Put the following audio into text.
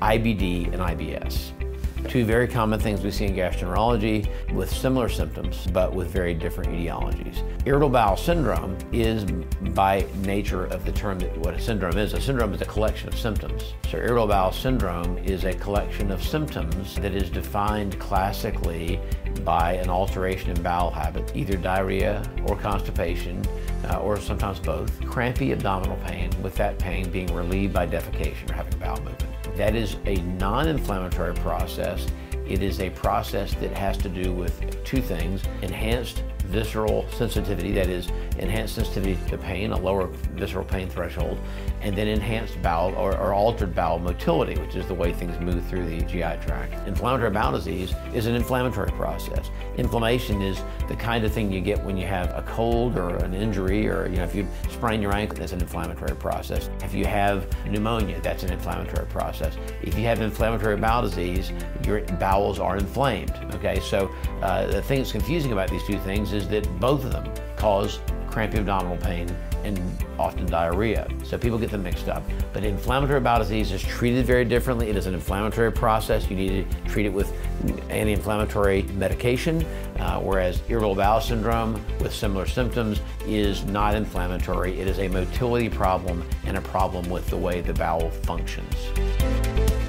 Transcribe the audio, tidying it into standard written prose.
IBD and IBS. Two very common things we see in gastroenterology with similar symptoms, but with very different etiologies. Irritable bowel syndrome is, by nature of the term, what a syndrome is a collection of symptoms. So irritable bowel syndrome is a collection of symptoms that is defined classically by an alteration in bowel habit, either diarrhea or constipation, or sometimes both. Crampy abdominal pain, with that pain being relieved by defecation or having bowel movement. That is a non-inflammatory process. It is a process that has to do with two things: enhanced visceral sensitivity, that is, enhanced sensitivity to pain, a lower visceral pain threshold, and then enhanced bowel or altered bowel motility, which is the way things move through the GI tract. Inflammatory bowel disease is an inflammatory process. Inflammation is the kind of thing you get when you have a cold or an injury, or if you sprain your ankle, that's an inflammatory process. If you have pneumonia, that's an inflammatory process. If you have inflammatory bowel disease, your bowels are inflamed. Okay, so the thing that's confusing about these two things is that both of them cause crampy abdominal pain and often diarrhea. So people get them mixed up. But inflammatory bowel disease is treated very differently. It is an inflammatory process. You need to treat it with anti-inflammatory medication, whereas irritable bowel syndrome with similar symptoms is not inflammatory. It is a motility problem and a problem with the way the bowel functions.